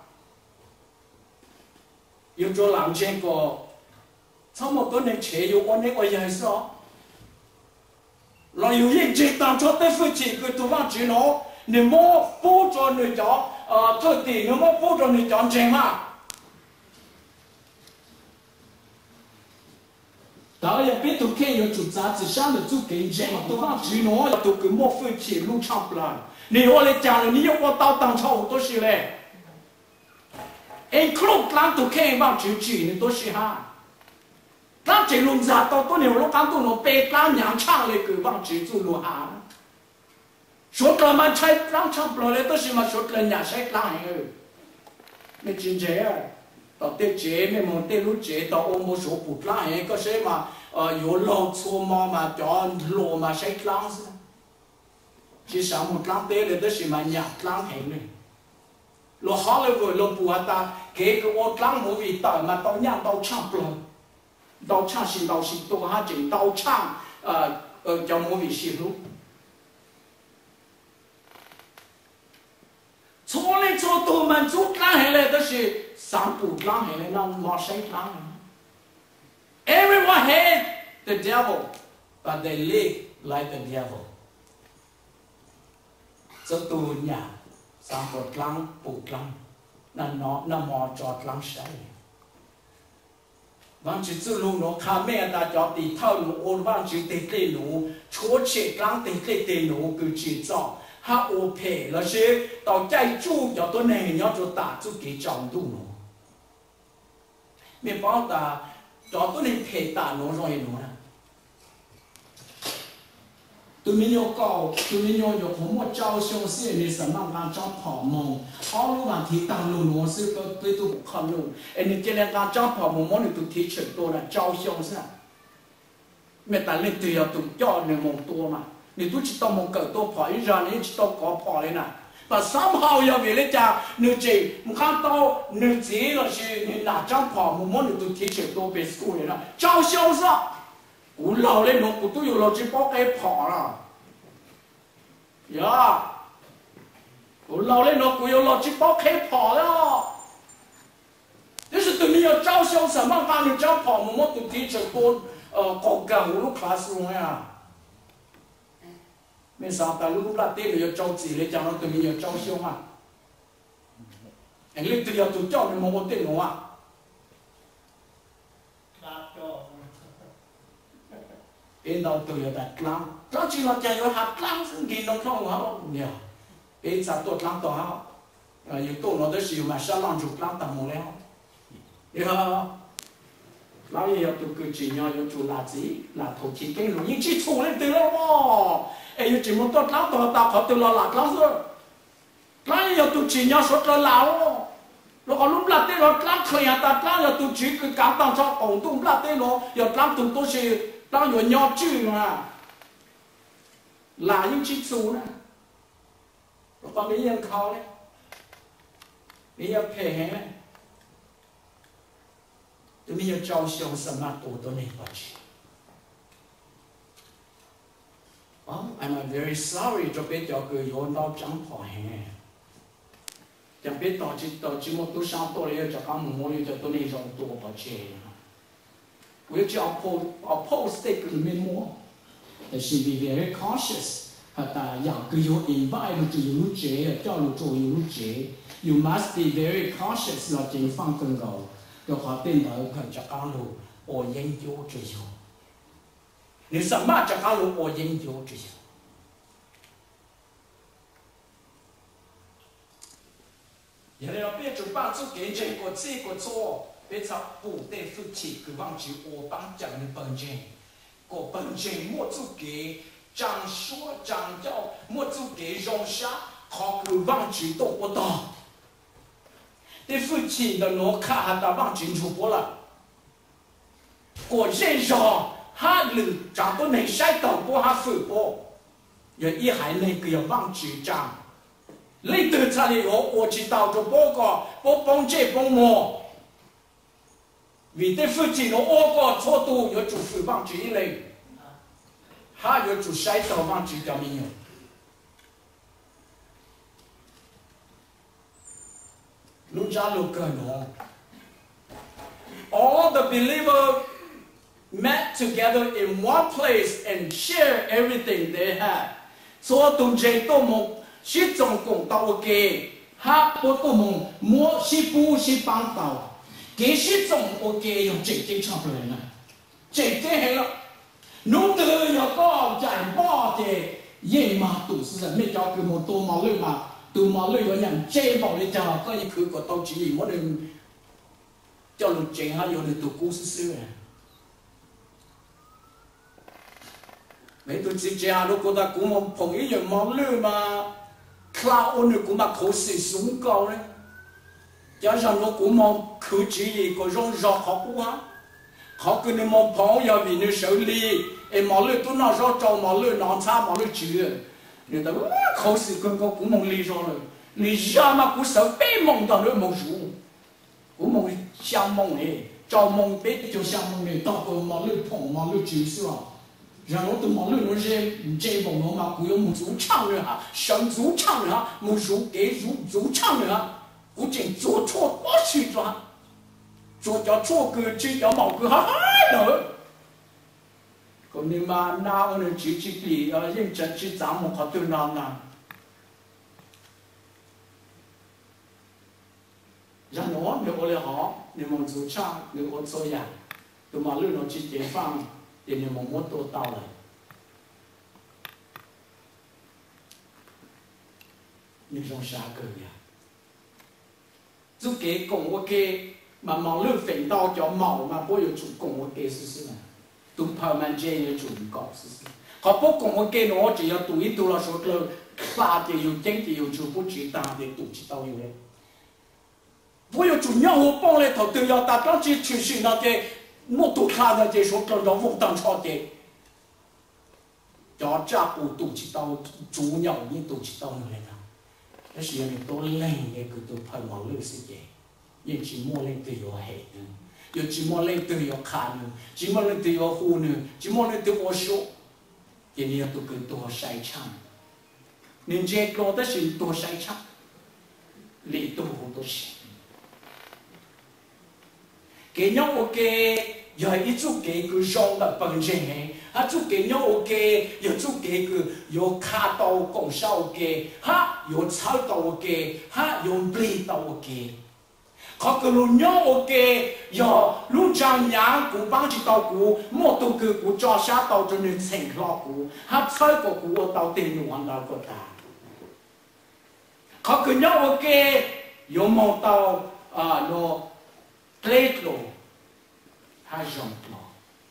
要做两千个，差不多能钱有我那个也是哦。那有人钱当初得付钱个都往住喏，你莫补助你叫呃特地，你莫补助你赚钱嘛？ 然后也别都看有做杂志上的做跟进，都让只喏都跟莫分起路唱不了。你我来讲了，你要我到当朝我都是嘞。哎，可能咱都看往只只你都是哈。咱这路子到多年我讲都能被咱娘唱嘞个往只做路哈。说了嘛，才咱唱不了嘞，都是嘛说了伢才咱个。没真正啊。到对节没么对路节到我们说不拉哎，个谁嘛呃有老错嘛嘛叫老嘛谁拉是？其实我们拉对了都是嘛伢拉黑呢。老好了个老不啊他给个我拉我味道嘛到伢到唱不了，到唱是到是多哈正到唱呃呃叫我味是路。错嘞错多们做拉黑了都是。Some people lang hai na ma sai lang. Everyone hate the devil, but they live like the devil. So tu nya, some people lang pu lang, na no na mo jot lang sai. Vang chỉ tự lu nó khá mẹ ta cho tí thao lu ôn vang chỉ tê tê lu, chúa chế lang tê tê tê lu cứ chỉ cho. Ha ô phê là sẽ tao chạy chú cho tôi này nhớ cho ta chú kỹ trọng đủ nó. Mình bảo ta cho tôi nên phê ta nó rồi nó nè. Tụi mình nhớ cầu, tụi mình nhớ nhớ không một cháu xong xe nên sẽ mang gan trong phỏ mông. Họ lúc mà thì tăng luôn nó sẽ có tôi tôi không luôn. Em nên cho nên gan trong phỏ mông mỗi tụi thì chuyện tôi là cháu xong xe. Mình ta lên từ tụi cho nên mông tôi mà. Nếu tôi chỉ tao mong cỡ tôi phỏ ý ra nên chỉ tao có phỏ lên nè. Và somehow yêu về lấy cha nếu chỉ một khăn tao nếu chỉ là chỉ nếu là trong phỏ một món nếu tôi thi chuyện tôi về school này nè. Cháu xong sao? Cú lâu lên nó cú tôi yêu lâu chỉ bỏ cái phỏ là. Yeah. Cú lâu lên nó cú yêu lâu chỉ bỏ cái phỏ đó. Thế thì tụi mình yêu cháu xong sao mà vào nếu trong phỏ một món tôi thi chuyện tôi có gần lúc classroom à. Mình sao ta lúc là tên rồi cho chỉ lấy cho nó tụi mình cho siêu mà anh lấy từ tụi cho mình một tên nữa à bên đầu tụi nó đặt lăng đó chỉ là chạy vào hạt lăng gì nó không hả nhiều bên sao tụi lăng tụi hả nhiều tụi nó tới siêu mà sao lăng chụp lăng tầm một leo yeah lão gì tụi cứ chỉ nhau yêu chủ là gì là thổ chỉ cái rồi những chi thủ lên từ đâu mà ấy chỉ muốn tốt lắm tao tao có từ lo lạc lắm rồi cái yêu tụi chỉ nhau suốt là lão nó còn lúc là tên nó lắm khơi à ta lắm yêu tụi chỉ cứ cảm tăng cho ổn tụi là tên nó yêu lắm tụi tôi chỉ tao yêu nhau chứ mà là những chi thủ này nó còn cái yên khâu đấy cái yên phê hè này tụi mình yêu trao siêu sớm mà tụi tôi này vào chứ. Oh, I'm very sorry cho biết cho người yêu nó chẳng phải hè. Chẳng biết tao chỉ tao chỉ một tu sáng tôi yêu cho các mồm yêu cho tôi này dùng tôi vào chứ. We just oppose oppose take the minimum. They should be very cautious. Hả ta dạng cứ yêu invite lúc chỉ lúc chế cho lúc cho lúc chế. You must be very cautious là chính phương cần cầu. Tôi hỏi tên đó cần cho các lũ ở研究之后，你什么叫các lũ ở研究之后？原来别主办做给这个这个做，别找不得夫妻，佢忘记我帮讲的本钱，个本钱莫做给张说张教，莫做给容下，他佢忘记都不到。对父亲的罗卡哈达忘清楚不了，我认上哈鲁长到内晒到过哈父过，有一孩那个要忘记长，你得查里我我知道就报告，我帮这帮我，为对父亲我我个错度有祝福忘记一类，哈有祝晒到忘记掉没有。All the believers met together in one place and share everything they had. So tụi trẻ tụi mông sĩ tổng cộng tàu kê, hát bố tụi mông mua sĩ bù sĩ bằng tàu, kê sĩ tổng ô kê dùng trẻ kê chọc lời này. 这这黑了，侬得要搞战报的，也嘛都是人，没叫佢冇多冇累嘛，多冇累个人这报的家，可以去个到几年，我哋叫你整下有你读故事书啊。你都直接都覺得古望同一樣冇亂嘛 ，cloud 嘅古嘛口水鬆高咧，加上我古望佢自己嗰種熱好古啊，好跟你冇朋友面嘅手裏，誒冇亂都那時候做冇亂，拿茶冇亂煮，你都哇口水跟個古望離咗啦，你熱嘛古手被蒙到你冇住，古望想蒙你，做蒙被就想蒙你，到個冇亂碰冇亂煮是吧？然后都冇论那些这帮人嘛，古有木族唱人哈，上族唱人哈，木族给族族唱人哈，古今做错多去抓，做叫错个这叫毛个哈哈的，咁你嘛拿我哋自己比啊，认真去咱们好对难难，然后你我哋好，你们族唱，你我做呀，都嘛论那去解放。人哋冇乜多到嚟，你種啥個呀？就給講我嘅，慢慢你分到叫毛嘛，不要做講我嘅事事嘛，都怕慢這嘢做唔夠事事。佢不講我嘅，我只要讀一讀啦，說到差啲又精啲又做不知道的，讀知道有咧。不要做讓我幫你頭都要打到去出去那嘅。我都看到这说跟着我当朝的，叫家伙都知道，主鸟你都知道来了。但是人都冷的，个都怕毛路世界，人寂寞人都要黑的，有寂寞人都要看的，寂寞人都要呼呢，寂寞人都要说，人家都跟多晒场，人家搞的是多晒场，你都好多事。给nhau ok giờ ít chút cái cứ rong là bằng gì hết, ha chút cái nhau ok giờ chút cái cứ yo khá tàu công sao ok, ha yo cháo tàu ok, ha yo bì tàu ok, họ cứ luôn nhau ok giờ luôn trang nhang cũng bằng chỉ tàu cũ, một tàu cứ cũng cho sát tàu cho nên thành lo cũ, ha chơi của cũ ở tàu tiền nhiều hơn tàu của ta, họ cứ nhau ok yo một tàu à nó plate lo, hai dòng lo,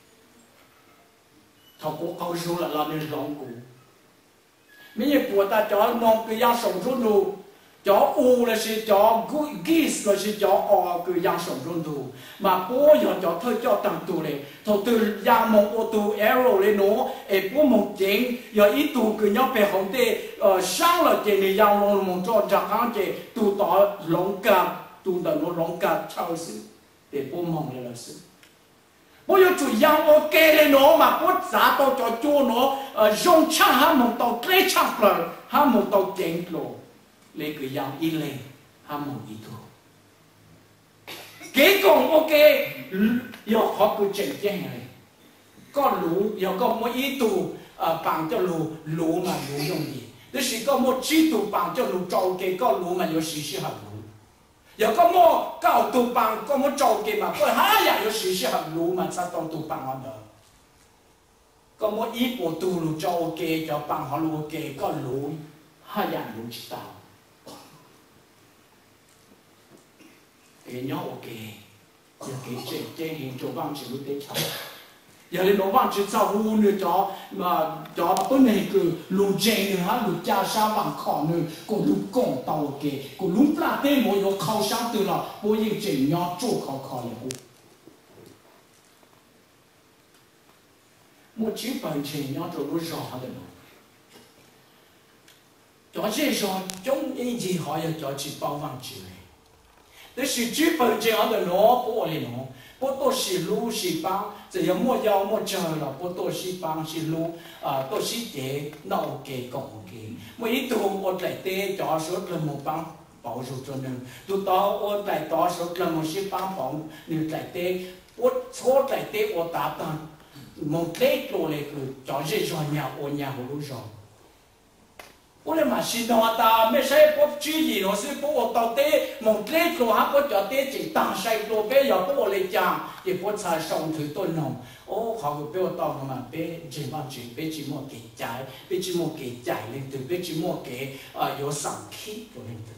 thằng cô câu số là làm nên dòng cũ, mấy người bùa ta cho non cái yang sống run đồ, cho u là sẽ cho gis là sẽ cho o cái yang sống run đồ, mà bố giờ cho thôi cho tăng tu này, thằng từ yang mong ô tô arrow lên nó, em bố mong chén, giờ ít tu cái nhau về hồng tê, sáng là chén này yang mong mong cho chắc hẳn chén tu tỏ lông cạp, tu tỏ nó lông cạp chao sự. Để bố mong là sự bố yêu chủ yang ok lên nó mà bố giá tao cho chua nó rong chăng ha một tàu klei chăng rồi ha một tàu chén lô lấy cái yang in lên ha một ý đồ cái còn ok yêu họ cứ chén chén này có lú yêu có một ý đồ bằng cho lú lú mà lú dùng gì tức là có một chỉ đồ bằng cho lú trâu cái có lú mà yêu xí xí hẳn lú有個麼教導辦個麼做嘅嘛，佢下日有時時行路嘛，就當導辦嗰度。個麼一步道路做嘅就辦好路嘅個路，下日唔知道。嘅樣我嘅，有幾隻隻現做幫住啲炒。有啲老闆去炒烏呢咗，嘛咗本嚟個路正呢嚇，路加沙灣靠呢個路公道嘅，個路不拉啲冇有靠上對啦，我應正樣做靠靠嘅。我基本正樣做路上嘅咯，做這上中一字可以做起包房住嘅，但是基本正樣嘅攞玻璃攞。不都是路是帮，这要莫要莫叫了，不都是帮是路啊，都是给闹给讲给。我一度我来的家说了莫帮保守着呢，都到我来家说了莫是帮帮你来的，我错来的我打单，莫来多那个家是说伢我伢好路上， 我哋嘛是喏ta咩使不注意我是不我到底蒙啲ตัว哈不就啲只當晒ตัว俾又不我嚟講，亦不才上去多喏。哦，เขาก็俾我當咁嘛，俾จีบจี俾จี莫幾ใจ俾จี莫幾ใจ令到俾จี莫幾啊有生氣ตัว令到。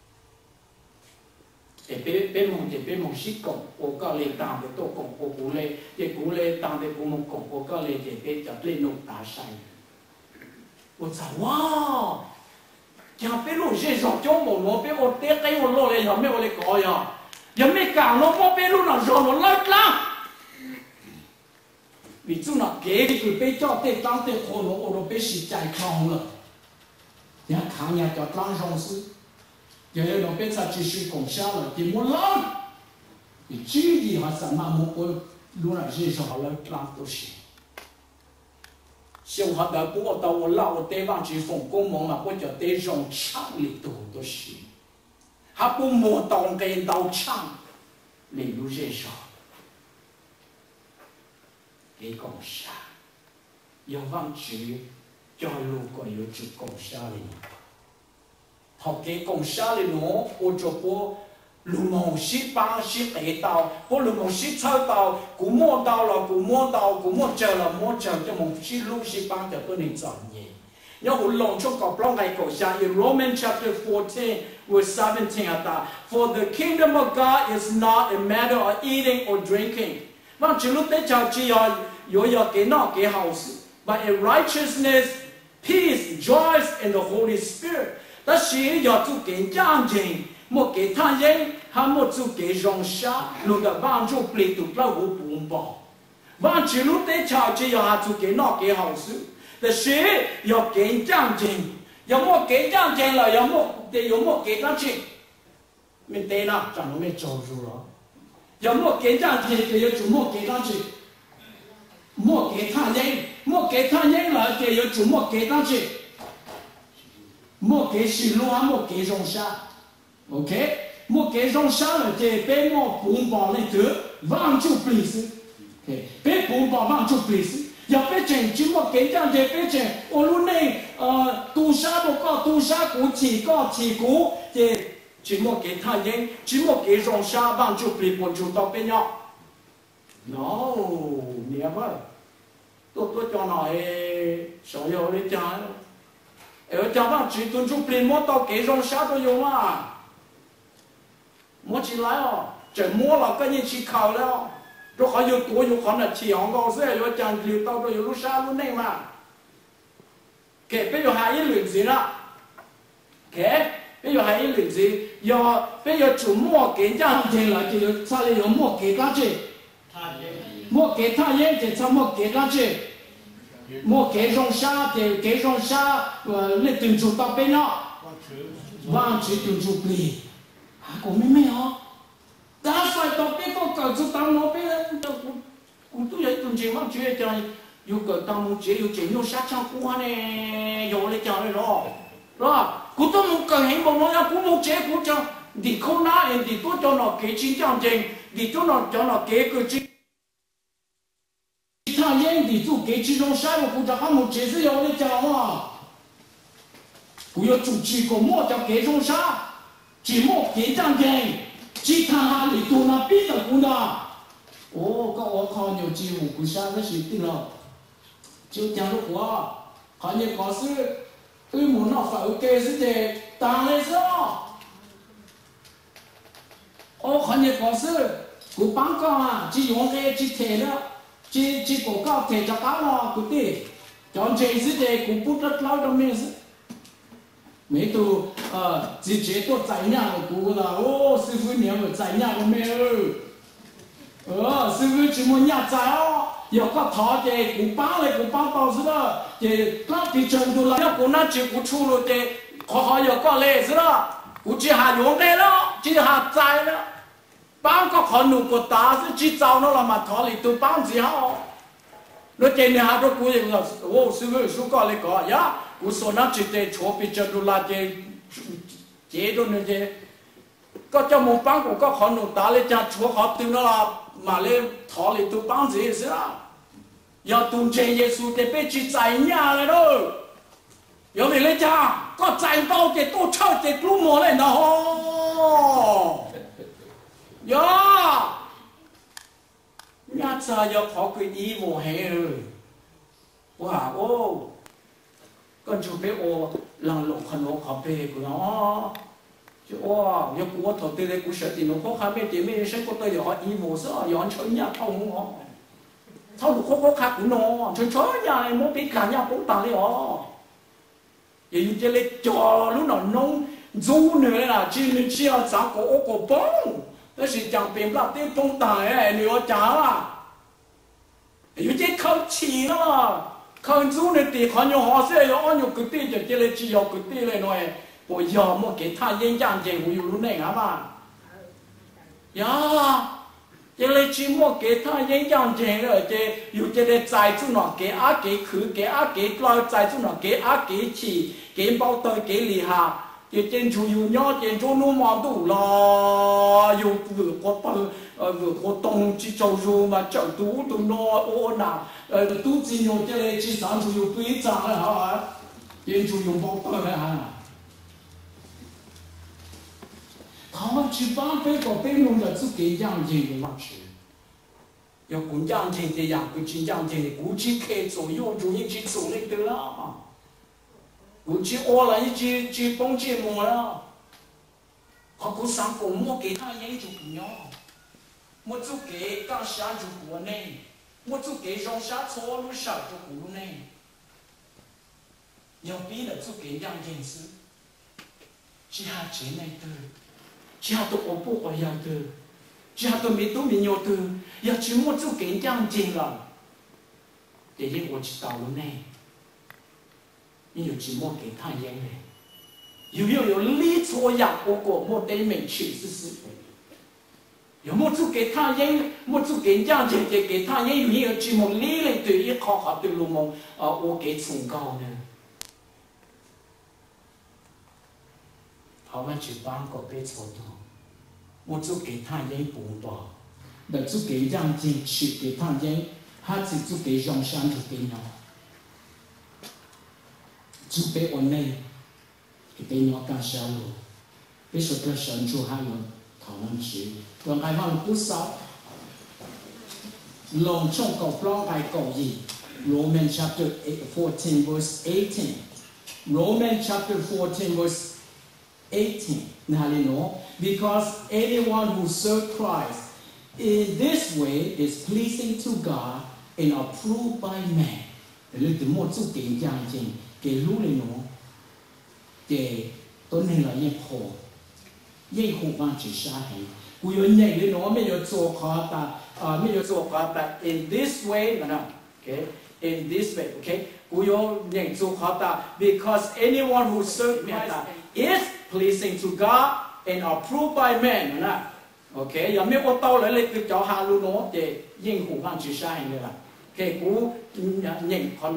แต่เป็นเป็นมงจะเป็นมงชิกงโอก็เลยตามไปตัวกงโอกูเลยเด็กกูเลยตามไปกูมงกงโอก็เลยจะเป็นจะเล่นนกตาใส่我操哇！ยังเป็นลูกเสียสองจ้องหมดว่าเป็นโอเต้ไอ้โอโลเลยยังไม่โอเลยก่อยอ่ะยังไม่กลางเราว่าเป็นลูกน่ะรอเราเลิกละวิจุน่ะเก๋ที่คือเป็นเจ้าเต้ตั้งเต้คนเราโอเราเป็นสิใจคลองเลยยังขังยังจะตั้งสองสิยังเราเป็นสัจจิสุกงชาเลยที่มุ่งล้างที่จีดีหาสามารถมุ่งโอลูกน่ะเสียสองเราตั้งตัวสิ小学的不到我老地方去奉公忙嘛，我就得用唱里多多是，还不摸当跟到唱，例如这首，给讲啥？要忘记，叫如果有去讲啥哩，好给讲啥哩喏，我就不。路蒙西帮西地道，不路蒙西草道，古摸道了，古摸道，古摸着了，摸着就蒙西路西帮就不能造业。然后龙出个不来口下，in Romans chapter fourteen verse seventeen 啊哒 ，For the kingdom of God is not a matter of eating or drinking。往只路得叫只要有要给那给好事 ，but in righteousness, peace, joy in the Holy Spirit。但是要做给讲经。莫给他人，还莫做给容下，路的帮助不里头不无不报。往之路得瞧只要他做给那给好事，但是要给奖金，要莫给奖金了，要莫得要莫给他钱，没得了，咱们没抓住了。要莫给奖金，就要就莫给他钱，莫给他人，莫给他人了，就要就莫给他钱，莫给西路啊，莫给容下。OK， 莫给上下了，这别莫不帮你得，帮助不是。OK， 别不帮帮助不是，要别整，只莫给这样这别整，我路内呃，杜沙不搞，杜沙股起搞起股，这只莫给他人，只莫给上下帮助不帮助到边样。No， never， 多多讲那诶，想要你讲，要讲帮只帮助不莫到给上下都有嘛。摸起来哦，这摸了跟你去考了，这还有多有可能提昂高噻，要讲究到这有路山路内嘛，给比如还一轮子了，给比如还一轮子，要比如做摸给家庭了，就有啥里有摸给他去，摸给他人就怎么给他去，摸给上下就给上下，呃，那等住到边了，忘记等住不离。我妹妹哦，打算到别个搞出当老兵了，我我都有一种情况，觉得讲有个当木姐有钱有下场过呢，有来讲的咯，是吧？我都冇个幸福咯，呀，我冇姐我讲，你靠哪人？你多叫那给钱讲真，你叫那叫那给个钱，其他人你做给钱种啥？我讲还冇姐是要来讲嘛，我要做几个么叫给种啥？只莫给奖金，其他哈里多那比的不呢？哦，个我靠牛几五不下那是定了，就讲的话，看你考试对我那法给是的，当然是哦。哦，看你考试，我帮讲啊，只用个只贴了，只只国家贴着搞了，不对，讲真是的，我不得老的面子。没都呃直接都宰鸟了过了哦，师傅你有宰鸟了没有？呃，师傅怎么鸟宰哦？有个他的古帮嘞，古帮到是了，的那比程度了，要古那就古出了的，好好有个嘞是了，古只还用来了，只还宰了，帮个可能个大是只找了了嘛，他里都帮只好，那今年还都古人了，哦，师傅说个那个呀。我说那只得错比较多啦，这这种那些，个叫冇帮过个可能打嘞，讲错好丢了啦，嘛嘞他嘞都帮这是啦，要懂这耶稣得被去宰鸟了咯，有没有？ 来讲，个再高的多超的多么嘞呢？哦，呀，伢子要考个义务嘿了，哇哦，跟住俾我冷落看我考俾佢哦。 就哇，要我头对来古舍的，我看面对面生活都有义务是啊，要春呀套我，套路我我看古喏，春春呀，莫比看呀不打了哦，也有这类叫路那弄做呢啦，只你只要找个我个帮，但是讲变不了的帮打哎，你要讲啦，有这靠气了，靠做呢地看有好些要按有个地就这类只要个地嘞喏。 我要么给他演讲节，我有路那个嘛？呀，这类节目给他演讲节了，这有这个在住那给阿给去，给阿给来在住那给阿给去，给包袋给厉害，这建筑有鸟，建筑那么多啦，有个活动呃活动去做入嘛，做都都那我那呃都只有这类去上就有队长了哈，建筑有包袋了哈。 他们去帮别个别弄的是给样子的嘛是，要跟样子的样，不去样子的，估计开左右就一起走那个啦，估计我了一起去帮节目了，他不上工莫给他研究不了，莫就给刚下就过呢，莫就给上下错路上就过呢，要比了就给样件事，其他钱那个。 家都我不会要的，家都没都没有的，要去么就给人家进了。这些我知道了呢，你有去么给他演嘞？有没有理错呀？我过么得没去是是。有么就给他演，么就给人家进，给给他演，有没有去么理嘞？对，一考好对了么？啊，我给崇高呢。 他们去帮个被错的，我就给他演补吧，那就给让进去给他演，他只就给上山就给鸟，就给我那，给鸟干啥了？别说个神主还有讨论去，让爱放不少，龙冲狗不让爱狗意 ，Romans chapter fourteen verse eighteen, Romans chapter fourteen verse eighteen. Because anyone who serves Christ in this way is pleasing to God and approved by man. 你怎么做给这样子，给路里喏，给都能来一破，一互帮之下去。我有那里喏，没有做好的，啊，没有做好的。In this way，那那 ，OK，in this way，OK， 我有那做好的 ，because anyone who serves Christ is pleasing to God and approved by man นะโอเคยังไม่ว่าเต้าเลยเลยคือเจ้าฮาลูโนะเจยิ่งหูฟังชื่อใช่เลยล่ะโอเคกูยิ่งขอโนะ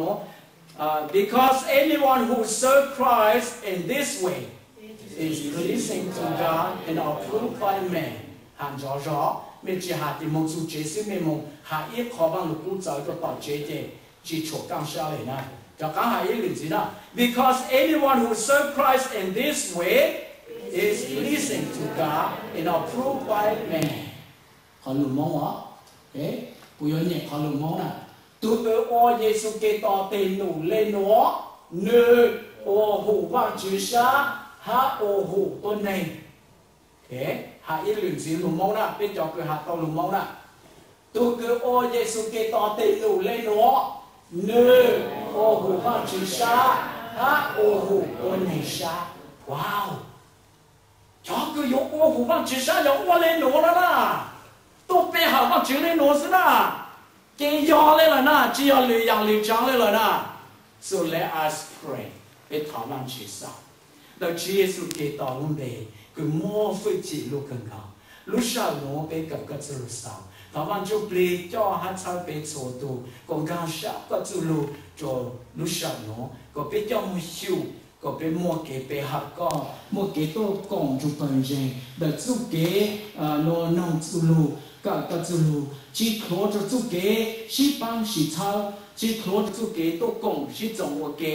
because anyone who serves Christ in this way is pleasing to God and approved by man หันจอจอไม่ใช่หาที่มองสุเจสิไม่มองหาอีกขอบังลูกกูจะก็ต่อเจเจจีโฉกังเช่าเลยนะจะกังหาอีกหรือจีนะ because anyone who serves Christ in this way is pleasing to God and approved by man. ขอหลุมมองวะเอ๊ะปุยเนี่ยขอหลุมมองน่ะตัวเออโอเยซูเกตอเตนูเลโนเนโอหูว่างจือชาฮาโอหูตัวในเอ๊ะหาอีหลุมสีหลุมมองน่ะเป็นจอคือหาตอหลุมมองน่ะตัวเออโอเยซูเกตอเตนูเลโนเนโอหูว่างจือชาฮาโอหูตัวในชาว้าว这个有我虎棒之下有我来挪了啦，都背好棒之来挪是啦，给要来了呢，只要刘洋刘讲来了呢。So let us pray， 被讨论之上，那主耶稣给到我们个莫非记录更高，路上挪被个个子路上，他们就被叫还才被错度，刚刚下个子路就路上挪，个被叫没修。ก็เป็นมัวเกไปหักก็มัวเกโตกองจุปันเจงแต่จุเกโนนองจุลูก็ก็จุลูจีโครจะจุเกชีปังชีเท้าจีโครจุเกโตกองชีจงวัวเกห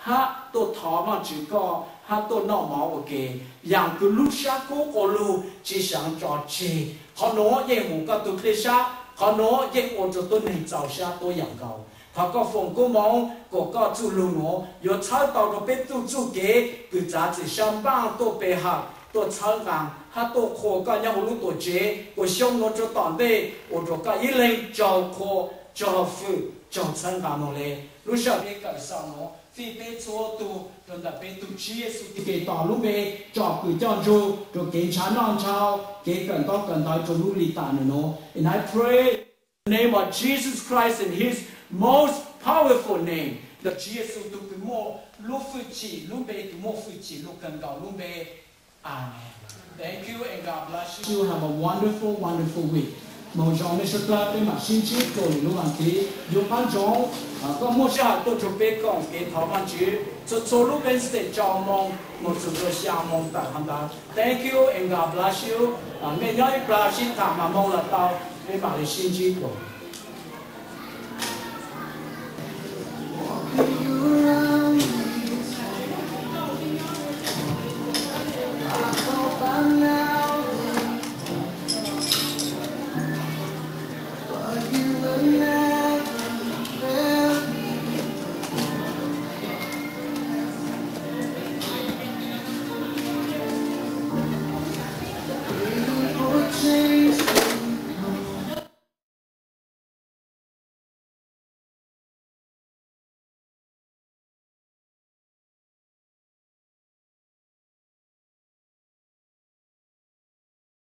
ha tôi thọ mà chỉ có ha tôi nọ máu ok yang cứ lúc sáng cố có lu chỉ sáng cho chi họ nói về một cái tôi thấy sao họ nói về một chỗ tôi nên giàu sao tôi yang cầu họ có phòng cố mong có có chú lu nó有操到个被督住给个杂志上班都被哈都操干哈都可个让我路多接我想我就当的我就个一人教课教父教参加侬嘞路上别个上侬非被做都真的被督职业是给道路呗教个教主就给产浪潮给更多更多就努力打的侬 and I pray in the name of Jesus Christ in His most powerful name the Jesus to be more lu phu chi lu be to more phu chi lu kan gao lu be amen thank you and God bless you have a wonderful wonderful week mong cho mấy số ta bên mặt xin chúc rồi lúc làm gì dùng ban trong có mua xa tôi chuẩn bị con cái thảo văn chữ cho cho lúc bên sẽ cho mong một số người sang mong ta tham gia thank you and God bless you nghe nói bless thằng mà mong là tao bên mặt xin chúc rồi